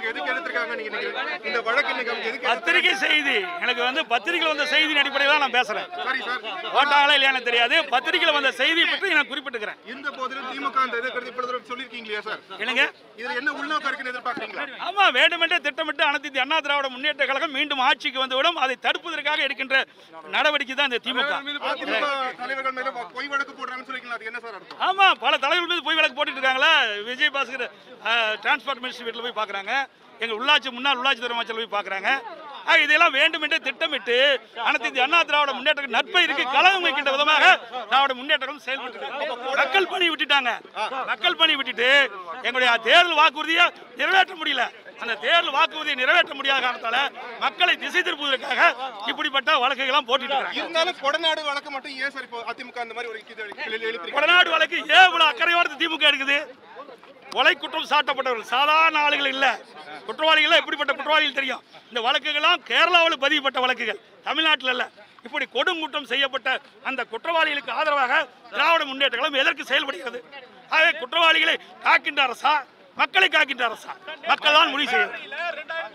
பத்திரிகை செய்தி எனக்கு வந்து பத்திரிகையில் வந்த செய்தியின் அடிப்படையில் தான் நான் பேசுறேன். ஓட்டாங்களா இல்லையானு தெரியாது, பத்திரிகையில் வந்த செய்தியை பற்றி நான் குறிப்பிட்டுக்கிறேன். இந்த போதிலும் திமுக அந்த எதிர்க்கருத்து சொல்லியிருக்கீங்களா சார்? என்னங்க இதுல என்ன உள்நோக்கம் இருக்குன்னு எதிர்பார்க்கறீங்களா? ஆமா, வேண்டுமென்றே திட்டமிட்டு அனைத்து இந்திய அண்ணா திராவிட முன்னேற்ற கழகம் மீண்டும் ஆட்சிக்கு வந்துவிடும். அதை தடுப்பதற்காக எடுக்கின்ற நடவடிக்கை தான் இந்த திமுக. தலைவர்கள் மீது பொய் வழக்கு போடுறாங்கன்னு சொல்லிக்கலாம், அது என்ன சார் அர்த்தம்? ஆமா, பல தலைவர்கள் மீது பொய் வழக்கு போட்டுட்டு இருக்காங்களா? விஜய் பாஸ்கர் டிரான்ஸ்போர்ட் மினிஸ்டர் வீட்டில் போய் பார்க்குறாங்க, எங்கள் முன்னாள் உள்ளாட்சித்துறை அமைச்சர் போய் பார்க்குறாங்க. இதெல்லாம் வேண்டுமென்றே திட்டமிட்டு அனைத்து இந்திய அண்ணா திராவிட முன்னேற்ற நற்பெயருக்கு கலகம் வைக்கின்ற விதமாக திராவிட முன்னேற்றம் செயல்பட்டு மக்கள் பணி விட்டுட்டாங்க. மக்கள் பணி விட்டுட்டு எங்களுடைய தேர்தல் வாக்குறுதியை நிறைவேற்ற முடியல. அந்த தேர்தல் வாக்குறுதியை நிறைவேற்ற முடியாத காரணத்தால மக்களை திசை திருப்புவதற்காக இப்படிப்பட்ட வழக்குகள்லாம் போட்டுட்டு இருந்தாலும் கொடநாடு வழக்கு மட்டும் ஏன் சார் இப்போ அதிமுக அந்த மாதிரி ஒரு கொடநாடு வழக்கு ஏன் இவ்வளவு அக்கறையோடு திமுக எடுக்குது? கொலை குற்றம் சாட்டப்பட்டவர்கள் சாதாரண ஆளுகள் இல்ல, குற்றவாளிகள் எப்படிப்பட்ட குற்றவாளிகள் தெரியும். இந்த வழக்குகள்லாம் கேரளாவில் பதிவுப்பட்ட வழக்குகள், தமிழ்நாட்டில் அல்ல. இப்படி கொடுங்குற்றம் செய்யப்பட்ட அந்த குற்றவாளிகளுக்கு ஆதரவாக திராவிட முன்னேற்ற கழகம் எதற்கு செயல்படுகிறது? ஆகவே குற்றவாளிகளை காக்கின்ற அரசா, மக்களை காக்கின்ற அரசா, மக்கள் தான் முடிவு செய்யும்.